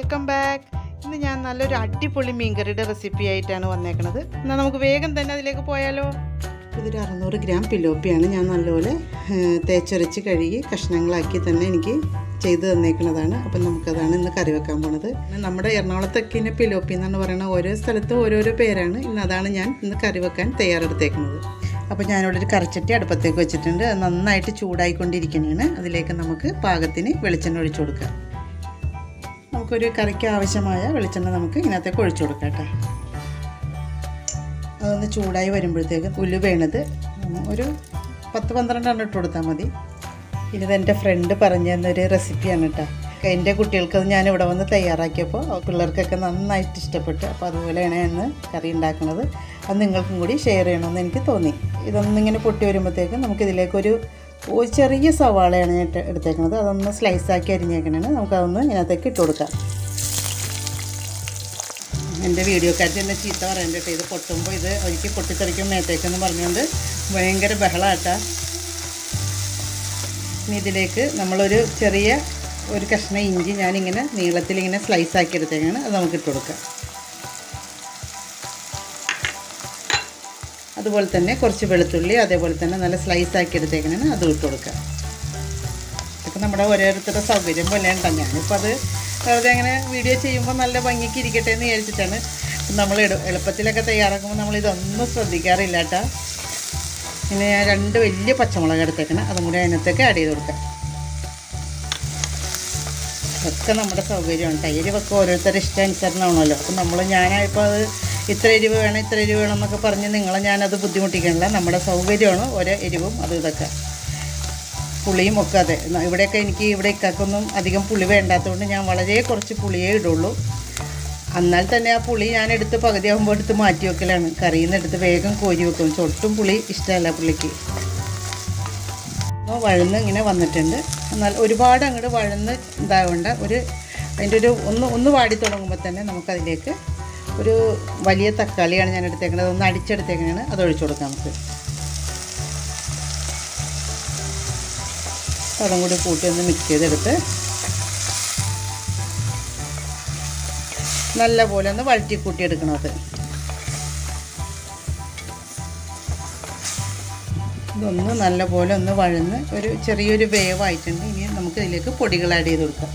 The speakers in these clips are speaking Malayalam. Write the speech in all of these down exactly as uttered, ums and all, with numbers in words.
Welcome back. ഇന്ന് ഞാൻ നല്ലൊരു അടിപൊളി മീൻകറിയുടെ റെസിപ്പി ആയിട്ടാണ് വന്നേക്കുന്നത്. എന്നാൽ നമുക്ക് വേഗം തന്നെ അതിലേക്ക് പോയാലോ. ഇതൊരു അറുന്നൂറ് ഗ്രാം പിലോപ്പിയാണ്. ഞാൻ നല്ലപോലെ തേച്ചരച്ച് കഴുകി കഷ്ണങ്ങളാക്കി തന്നെ എനിക്ക് ചെയ്ത് തന്നേക്കുന്നതാണ്. അപ്പം നമുക്കതാണ് ഇന്ന് കറി വെക്കാൻ പോണത്. നമ്മുടെ എറണാകുളത്തൊക്കെ ഇന്നെ പിലോപ്പി എന്നാണ് പറയുന്നത്. ഓരോ സ്ഥലത്തും ഓരോരോ പേരാണ്. ഇന്ന് അതാണ് ഞാൻ ഇന്ന് കറി വെക്കാൻ തയ്യാറെടുത്തേക്കുന്നത്. അപ്പോൾ ഞാനിവിടെ ഒരു കറിച്ചട്ടി അടുപ്പത്തേക്ക് വെച്ചിട്ടുണ്ട്. അത് നന്നായിട്ട് ചൂടായിക്കൊണ്ടിരിക്കുന്നതാണ്. അതിലേക്ക് നമുക്ക് പാകത്തിന് വെളിച്ചെണ്ണ ഒഴിച്ചു കൊടുക്കാം. നമുക്കൊരു കറിക്ക് ആവശ്യമായ വെളിച്ചെണ്ണ നമുക്ക് ഇതിനകത്തേക്ക് ഒഴിച്ചു കൊടുക്കാം കേട്ടോ. അതൊന്ന് ചൂടായി വരുമ്പോഴത്തേക്ക് ഉലുവ ഒരു പത്ത് പന്ത്രണ്ടെണ്ണം ഇട്ട് കൊടുത്താൽ മതി. ഇത് എൻ്റെ ഫ്രണ്ട് പറഞ്ഞു തന്നൊരു റെസിപ്പിയാണ് കേട്ടോ. എൻ്റെ കുട്ടികൾക്കത് ഞാൻ ഇവിടെ വന്ന് തയ്യാറാക്കിയപ്പോൾ പിള്ളേർക്കൊക്കെ നന്നായിട്ട് ഇഷ്ടപ്പെട്ടു. അപ്പോൾ അതുപോലെയാണ് ഇന്ന് കറി ഉണ്ടാക്കുന്നത്. അത് നിങ്ങൾക്കും കൂടി ഷെയർ ചെയ്യണമെന്ന് എനിക്ക് തോന്നി. ഇതൊന്നിങ്ങനെ പൊട്ടി വരുമ്പോഴത്തേക്കും നമുക്കിതിലേക്കൊരു ഒരു ചെറിയ സവാളയാണ് ഞാൻ എടുത്തേക്കുന്നത്. അതൊന്ന് സ്ലൈസാക്കി അരിഞ്ഞേക്കണേന് നമുക്കതൊന്ന് ഇതിനകത്തേക്ക് ഇട്ട് കൊടുക്കാം. എൻ്റെ വീഡിയോക്കാർക്ക് എന്നെ ചീത്ത പറയേണ്ട കേട്ടോ. ഇത് പൊട്ടുമ്പോൾ ഇത് ഒരിക്കൽ പൊട്ടിത്തെറിക്കും മേത്തേക്കെന്ന് പറഞ്ഞുകൊണ്ട് ഭയങ്കര ബഹളാട്ടാ. ഇനി ഇതിലേക്ക് നമ്മളൊരു ചെറിയ ഒരു കഷ്ണം ഇഞ്ചി ഞാനിങ്ങനെ നീളത്തിലിങ്ങനെ സ്ലൈസാക്കി എടുത്തേക്കാണ്. അത് നമുക്ക് ഇട്ട് കൊടുക്കാം. അതുപോലെ തന്നെ കുറച്ച് വെളുത്തുള്ളി അതേപോലെ തന്നെ നല്ല സ്ലൈസാക്കി എടുത്തേക്കാണ്. അതും ഇട്ട് കൊടുക്കാം. ഇതൊക്കെ നമ്മുടെ ഓരോരുത്തരുടെ സൗകര്യം പോലെയാണ് കേട്ടോ. ഞാനിപ്പോൾ അത് വെറുതെ അങ്ങനെ വീഡിയോ ചെയ്യുമ്പോൾ നല്ല ഭംഗിക്ക് ഇരിക്കട്ടെ എന്ന് വിചാരിച്ചിട്ടാണ്. നമ്മൾ എളുപ്പത്തിലൊക്കെ തയ്യാറാക്കുമ്പോൾ നമ്മളിതൊന്നും ശ്രദ്ധിക്കാറില്ല കേട്ടോ. പിന്നെ ഞാൻ രണ്ട് വലിയ പച്ചമുളക് എടുത്തേക്കണം. അതും കൂടി അതിനകത്തേക്ക് ആഡ് ചെയ്ത് കൊടുക്കാം. ഒക്കെ നമ്മുടെ സൗകര്യമാണ്. എരിവൊക്കെ ഓരോരുത്തരുടെ ഇഷ്ടാനുസരണമാണല്ലോ. അപ്പം നമ്മൾ ഞാനായപ്പോൾ അത് ഇത്ര എരിവ് വേണം ഇത്ര എരിവ് വേണം എന്നൊക്കെ പറഞ്ഞ് നിങ്ങളെ ഞാനത് ബുദ്ധിമുട്ടിക്കണില്ല. നമ്മുടെ സൗകര്യമാണ് ഓരോ എരിവും അതും ഇതൊക്കെ. പുളിയും ഒക്കെ അതെ. ഇവിടെയൊക്കെ എനിക്ക് ഇവിടെ ഇക്കാക്കൊന്നും അധികം പുളി വേണ്ടാത്തതുകൊണ്ട് ഞാൻ വളരെ കുറച്ച് പുളിയേ ഇടുള്ളൂ. എന്നാൽ തന്നെ ആ പുളി ഞാൻ എടുത്ത് പകുതിയാകുമ്പോൾ എടുത്ത് മാറ്റി വെക്കലാണ്. കറിയിൽ നിന്ന് എടുത്ത് വേഗം കോരി വെക്കും. ഒട്ടും പുളി ഇഷ്ടമല്ല പുള്ളിക്ക്. അപ്പോൾ വഴന്ന് ഇങ്ങനെ വന്നിട്ടുണ്ട്. എന്നാൽ ഒരുപാട് അങ്ങോട്ട് വഴന്ന് ഇതാവേണ്ട. ഒരു അതിൻ്റെ ഒരു ഒന്ന് ഒന്ന് വാടി തുടങ്ങുമ്പോൾ തന്നെ നമുക്കതിലേക്ക് ഒരു വലിയ തക്കാളിയാണ് ഞാൻ എടുത്തേക്കുന്നത്. ഒന്ന് അടിച്ചെടുത്തേക്കാണ്. അത് ഒഴിച്ചു കൊടുക്കാം നമുക്ക്. അതും കൂടി കൂട്ടി ഒന്ന് മിക്സ് ചെയ്തെടുത്ത് നല്ല പോലെ ഒന്ന് വഴറ്റി കൂട്ടിയെടുക്കണത്. ഇതൊന്ന് നല്ല പോലെ ഒന്ന് വഴന്ന് ഒരു ചെറിയൊരു വേവായിട്ടുണ്ട്. ഇനി നമുക്ക് ഇതിലേക്ക് പൊടികൾ ആഡ് ചെയ്ത് കൊടുക്കാം.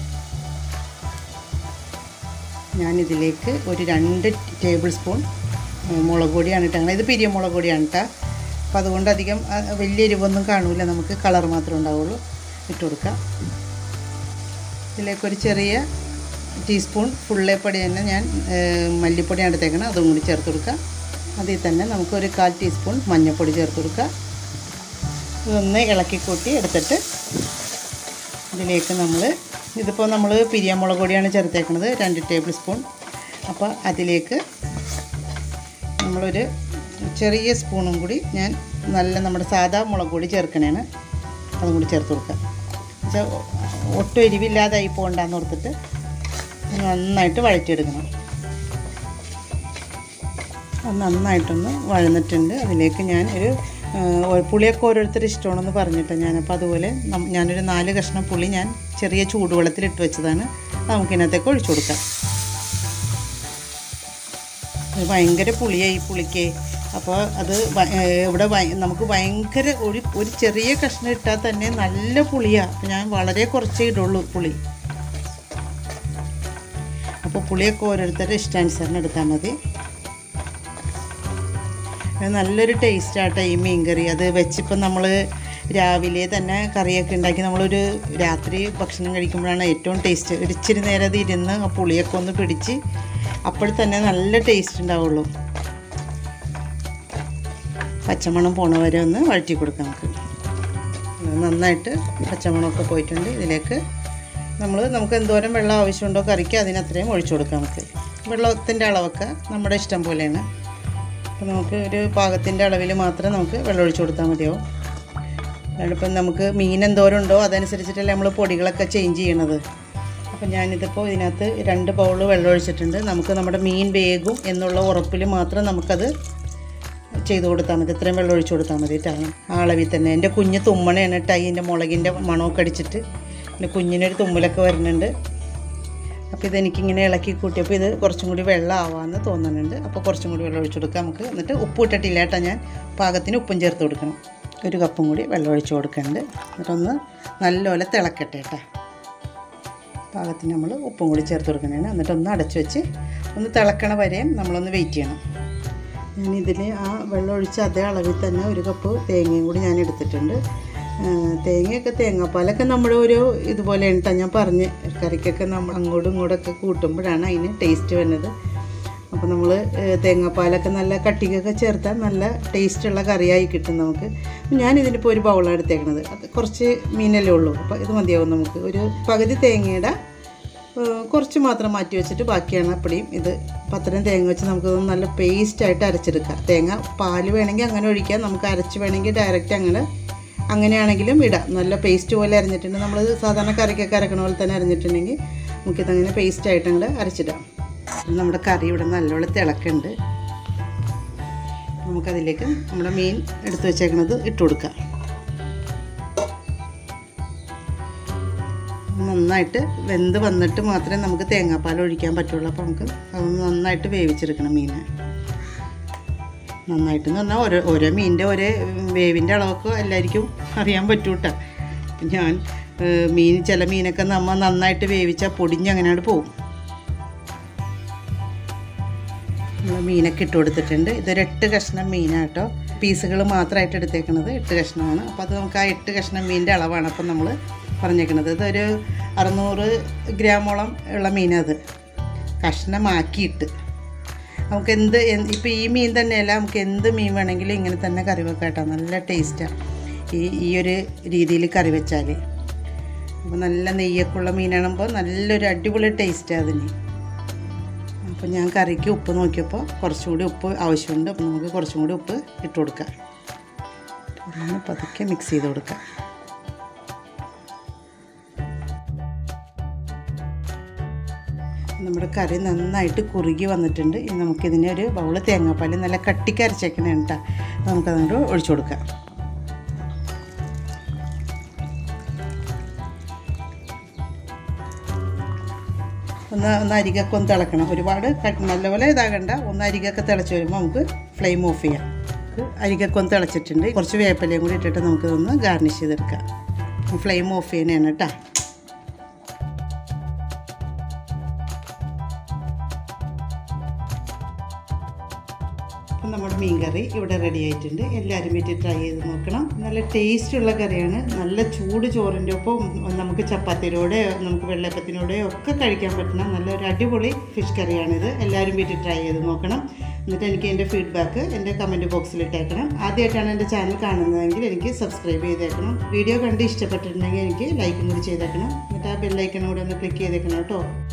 ഞാനിതിലേക്ക് ഒരു രണ്ട് ടേബിൾ സ്പൂൺ മുളക് പൊടിയാണ് ഇട്ടത്. ഇത് പിരിയ മുളക് പൊടിയാണ് കേട്ടോ. അപ്പോൾ അതുകൊണ്ട് അധികം വലിയ എരിവൊന്നും കാണൂല. നമുക്ക് കളർ മാത്രമേ ഉണ്ടാവുള്ളൂ. ഇട്ട് കൊടുക്കാം. ഇതിലേക്കൊരു ചെറിയ ടീസ്പൂൺ ഫുള്ളേപ്പൊടി തന്നെ ഞാൻ മല്ലിപ്പൊടിയാണ് എടുത്തേക്കണം. അതും കൂടി ചേർത്ത് കൊടുക്കുക. അതിൽ തന്നെ നമുക്കൊരു കാൽ ടീസ്പൂൺ മഞ്ഞൾപ്പൊടി ചേർത്ത് കൊടുക്കുക. ഇതൊന്ന് ഇളക്കിക്കൂട്ടി എടുത്തിട്ട് ഇതിലേക്ക് നമ്മൾ ഇതിപ്പോൾ നമ്മൾ പിരിയ മുളക് പൊടിയാണ് ചേർത്തേക്കുന്നത് രണ്ട് ടേബിൾ സ്പൂൺ. അപ്പോൾ അതിലേക്ക് നമ്മളൊരു ചെറിയ സ്പൂണും കൂടി ഞാൻ നല്ല നമ്മുടെ സാധാ മുളക് പൊടി ചേർക്കണേണ്. അതും കൂടി ചേർത്ത് കൊടുക്കുക. പക്ഷേ ഒട്ടും എരിവില്ലാതായി പോകണ്ടെന്ന് ഓർത്തിട്ട് നന്നായിട്ട് വഴറ്റിയെടുക്കണം. അത് നന്നായിട്ടൊന്ന് വഴന്നിട്ടുണ്ട്. അതിലേക്ക് ഞാൻ ഒരു പുളിയൊക്കെ ഓരോരുത്തർ ഇഷ്ടമാണെന്ന് പറഞ്ഞിട്ട് ഞാനപ്പോൾ അതുപോലെ ഞാനൊരു നാല് കഷ്ണം പുളി ഞാൻ ചെറിയ ചൂടുവെള്ളത്തിലിട്ട് വെച്ചതാണ്. അത് നമുക്കിതിനകത്തേക്ക് ഒഴിച്ചു കൊടുക്കാം. ഭയങ്കര പുളിയായി ഈ പുളിക്ക്. അപ്പോൾ അത് ഇവിടെ നമുക്ക് ഭയങ്കര ഒരു ഒരു ചെറിയ കഷ്ണം ഇട്ടാൽ തന്നെ നല്ല പുളിയാണ്. അപ്പോൾ ഞാൻ വളരെ കുറച്ചേ ഇടുള്ളൂ പുളി. അപ്പോൾ പുളിയൊക്കെ ഓരോരുത്തരുടെ ഇഷ്ടാനുസരണം എടുത്താൽ മതി. നല്ലൊരു ടേസ്റ്റാട്ടോ ഈ മീൻ കറി. അത് വെച്ചിപ്പം നമ്മൾ രാവിലെ തന്നെ കറിയൊക്കെ ഉണ്ടാക്കി നമ്മളൊരു രാത്രി ഭക്ഷണം കഴിക്കുമ്പോഴാണ് ഏറ്റവും ടേസ്റ്റ്. ഒരു ഇച്ചിരി നേരം അത് ഇരുന്ന് ആ പുളിയൊക്കെ ഒന്ന് പിടിച്ച് അപ്പോൾ തന്നെ നല്ല ടേസ്റ്റ് ഉണ്ടാവുള്ളൂ. പച്ചമണം പോണ വരെ ഒന്ന് വഴറ്റി കൊടുക്കാം നമുക്ക്. നന്നായിട്ട് പച്ചമണമൊക്കെ പോയിട്ടുണ്ട്. ഇതിലേക്ക് നമ്മൾ നമുക്ക് എന്തോരം വെള്ളം ആവശ്യമുണ്ടോ കറിക്ക് അതിനത്രയും ഒഴിച്ചു കൊടുക്കാം. നമുക്ക് വെള്ളത്തിൻ്റെ അളവൊക്കെ നമ്മുടെ ഇഷ്ടം പോലെയാണ്. അപ്പോൾ നമുക്ക് ഒരു പാകത്തിൻ്റെ അളവിൽ മാത്രം നമുക്ക് വെള്ളം ഒഴിച്ചു കൊടുത്താൽ മതിയാവും. അതിപ്പം നമുക്ക് മീൻ എന്തോരം ഉണ്ടോ അതനുസരിച്ചിട്ടല്ലേ നമ്മൾ പൊടികളൊക്കെ ചേഞ്ച് ചെയ്യണത്. അപ്പം ഞാനിതിപ്പോൾ ഇതിനകത്ത് രണ്ട് ബൗൾ വെള്ളം ഒഴിച്ചിട്ടുണ്ട്. നമുക്ക് നമ്മുടെ മീൻ വേഗം എന്നുള്ള ഉറപ്പിൽ മാത്രം നമുക്കത് ചെയ്ത് കൊടുത്താൽ മതി. ഇത്രയും വെള്ളം ഒഴിച്ചു കൊടുത്താൽ മതി കേട്ടോ. ആ അളവിൽ തന്നെ. എൻ്റെ കുഞ്ഞ് തുമ്മണയാണ് കേട്ടോ. അതിൻ്റെ മുളകിൻ്റെ മണമൊക്കെ അടിച്ചിട്ട് എൻ്റെ കുഞ്ഞിനൊരു തുമ്മലൊക്കെ വരുന്നുണ്ട്. അപ്പോൾ ഇതെനിക്കിങ്ങനെ ഇളക്കി കൂട്ടിയപ്പോൾ ഇത് കുറച്ചും കൂടി വെള്ളം ആവാമെന്ന് തോന്നുന്നുണ്ട്. അപ്പോൾ കുറച്ചും കൂടി വെള്ളം ഒഴിച്ചു കൊടുക്കാം നമുക്ക്. എന്നിട്ട് ഉപ്പ് ഇട്ടിട്ടില്ല കേട്ടോ, ഞാൻ പാകത്തിന് ഉപ്പും ചേർത്ത് കൊടുക്കണം. ഒരു കപ്പും കൂടി വെള്ളം ഒഴിച്ച് കൊടുക്കുന്നുണ്ട്. എന്നിട്ടൊന്ന് നല്ലപോലെ തിളക്കട്ടെ കേട്ടോ. പാകത്തിന് നമ്മൾ ഉപ്പും കൂടി ചേർത്ത് കൊടുക്കുന്നതാണ്. എന്നിട്ടൊന്ന് അടച്ചു വെച്ച് ഒന്ന് തിളക്കണ വരെയും നമ്മളൊന്ന് വെയിറ്റ് ചെയ്യണം. ഞാനിതിൽ ആ വെള്ളം ഒഴിച്ച് അതേ അളവിൽ തന്നെ ഒരു കപ്പ് തേങ്ങയും കൂടി ഞാൻ എടുത്തിട്ടുണ്ട്. തേങ്ങയൊക്കെ തേങ്ങാപ്പാലൊക്കെ നമ്മുടെ ഒരു ഇതുപോലെ കേട്ടോ ഞാൻ പറഞ്ഞ് കറിക്കൊക്കെ നമ്മൾ അങ്ങോട്ടും ഇങ്ങോട്ടൊക്കെ കൂട്ടുമ്പോഴാണ് അതിന് ടേസ്റ്റ് വരുന്നത്. അപ്പോൾ നമ്മൾ തേങ്ങാപ്പാലൊക്കെ നല്ല കട്ടിക്കൊക്കെ ചേർത്താൽ നല്ല ടേസ്റ്റുള്ള കറിയായി കിട്ടും നമുക്ക്. ഞാനിതിനിപ്പോൾ ഒരു ബൗളാണ് എടുത്തേക്കണത്. അത് കുറച്ച് മീനല്ലേ ഉള്ളൂ, അപ്പോൾ ഇത് മതിയാവും നമുക്ക്. ഒരു പകുതി തേങ്ങയുടെ കുറച്ച് മാത്രം മാറ്റി വെച്ചിട്ട് ബാക്കിയാണ് അപ്പടിയും ഇത് പത്രയും തേങ്ങ വെച്ച് നമുക്ക് നല്ല പേസ്റ്റായിട്ട് അരച്ചെടുക്കാം. തേങ്ങ പാല് വേണമെങ്കിൽ അങ്ങനെ ഒഴിക്കാം, നമുക്ക് അരച്ച് വേണമെങ്കിൽ ഡയറക്റ്റ് അങ്ങനെ അങ്ങനെയാണെങ്കിലും ഇടാം. നല്ല പേസ്റ്റ് പോലെ അരഞ്ഞിട്ടുണ്ട്. നമ്മൾ സാധാരണ കറിക്കൊക്കെ അരക്കണ പോലെ തന്നെ അരഞ്ഞിട്ടുണ്ടെങ്കിൽ നമുക്കിതങ്ങനെ പേസ്റ്റായിട്ട് അങ്ങോട്ട് അരച്ചിടാം. നമ്മുടെ കറി ഇവിടെ നല്ലോണം തിളക്കുന്നുണ്ട്. നമുക്കതിലേക്ക് നമ്മുടെ മീൻ എടുത്ത് വെച്ചേക്കണത് ഇട്ട് കൊടുക്കാം. നന്നായിട്ട് വെന്ത് വന്നിട്ട് മാത്രമേ നമുക്ക് തേങ്ങാപ്പാൽ ഒഴിക്കാൻ പറ്റുള്ളൂ. അപ്പോൾ നമുക്ക് അതൊന്ന് നന്നായിട്ട് വേവിച്ചെടുക്കണം മീനെ. നന്നായിട്ടെന്ന് പറഞ്ഞാൽ ഓരോ ഓരോ മീനിൻ്റെ ഒരേ വേവിൻ്റെ അളവൊക്കെ എല്ലാവർക്കും അറിയാൻ പറ്റൂ കേട്ടോ. ഞാൻ മീൻ ചില മീനൊക്കെ നമ്മൾ നന്നായിട്ട് വേവിച്ചാൽ പൊടിഞ്ഞങ്ങനെയാണ് പോവും. നമ്മൾ മീനൊക്കെ ഇട്ട് കൊടുത്തിട്ടുണ്ട്. ഇതൊരു എട്ട് കഷ്ണം മീനാണ് കേട്ടോ. പീസുകൾ മാത്രമായിട്ട് എടുത്തേക്കണത് എട്ട് കഷ്ണമാണ്. അപ്പോൾ അത് നമുക്ക് ആ എട്ട് കഷ്ണം മീനിൻ്റെ അളവാണ് അപ്പം നമ്മൾ പറഞ്ഞേക്കണത്. ഇതൊരു അറുന്നൂറ് ഗ്രാമോളം ഉള്ള മീനത് കഷ്ണമാക്കിയിട്ട് നമുക്ക് എന്ത് ഇപ്പോൾ ഈ മീൻ തന്നെയല്ല, നമുക്ക് എന്ത് മീൻ വേണമെങ്കിലും ഇങ്ങനെ തന്നെ കറി വെക്കാം കേട്ടോ. നല്ല ടേസ്റ്റാണ് ഈ ഈ ഒരു രീതിയിൽ കറി വെച്ചാൽ. അപ്പോൾ നല്ല നെയ്യൊക്കെ ഉള്ള മീനാണുമ്പോൾ നല്ലൊരു അടിപൊളി ടേസ്റ്റാണ് അതിന്. അപ്പോൾ ഞാൻ കറിക്ക് ഉപ്പ് നോക്കിയപ്പോൾ കുറച്ചുകൂടി ഉപ്പ് ആവശ്യമുണ്ട്. അപ്പോൾ നമുക്ക് കുറച്ചും കൂടി ഉപ്പ് ഇട്ട് കൊടുക്കാം. ഒന്ന് പതുക്കെ മിക്സ് ചെയ്ത് കൊടുക്കാം. നമ്മുടെ കറി നന്നായിട്ട് കുറുകി വന്നിട്ടുണ്ട്. ഇനി നമുക്കിതിനെ ഒരു ബൗള് തേങ്ങാപ്പാൽ നല്ല കട്ടിക്ക് അരച്ചേക്കണേ കേട്ടോ. നമുക്കതുകൊണ്ട് ഒഴിച്ചു കൊടുക്കാം. ഒന്ന് ഒന്ന് അരികൊക്കെ ഒന്ന് തിളക്കണം. ഒരുപാട് നല്ലപോലെ ഇതാകണ്ട. ഒന്ന് അരികൊക്കെ തിളച്ച് വരുമ്പോൾ നമുക്ക് ഫ്ലെയിം ഓഫ് ചെയ്യാം. അരികൊക്കെ ഒന്ന് തിളച്ചിട്ടുണ്ട്. കുറച്ച് വേപ്പിലയും കൂടി ഇട്ടിട്ട് നമുക്കിതൊന്ന് ഗാർണിഷ് ചെയ്തെടുക്കാം. ഫ്ലെയിം ഓഫ് ചെയ്യണേണ് കേട്ടോ. അപ്പം നമ്മുടെ മീൻ കറി ഇവിടെ റെഡി ആയിട്ടുണ്ട്. എല്ലാവരും വീട്ടിൽ ട്രൈ ചെയ്ത് നോക്കണം. നല്ല ടേസ്റ്റുള്ള കറിയാണ്. നല്ല ചൂട് ചോറിൻ്റെ ഒപ്പം നമുക്ക് ചപ്പാത്തിയോടെ നമുക്ക് വെള്ളയപ്പത്തിനോടെ ഒക്കെ കഴിക്കാൻ പറ്റുന്ന നല്ലൊരു അടിപൊളി ഫിഷ് കറിയാണിത്. എല്ലാവരും വീട്ടിൽ ട്രൈ ചെയ്ത് നോക്കണം. എന്നിട്ട് എനിക്ക് എൻ്റെ ഫീഡ്ബാക്ക് എൻ്റെ കമൻറ്റ് ബോക്സിൽ ഇട്ടേക്കണം. ആദ്യമായിട്ടാണ് എൻ്റെ ചാനൽ കാണുന്നതെങ്കിൽ എനിക്ക് സബ്സ്ക്രൈബ് ചെയ്തേക്കണം. വീഡിയോ കണ്ട് ഇഷ്ടപ്പെട്ടിട്ടുണ്ടെങ്കിൽ എനിക്ക് ലൈക്കും കൂടി ചെയ്തേക്കണം. എന്നിട്ട് ആ ബെല്ലൈക്കണും കൂടി ഒന്ന് ക്ലിക്ക് ചെയ്തേക്കണം കേട്ടോ.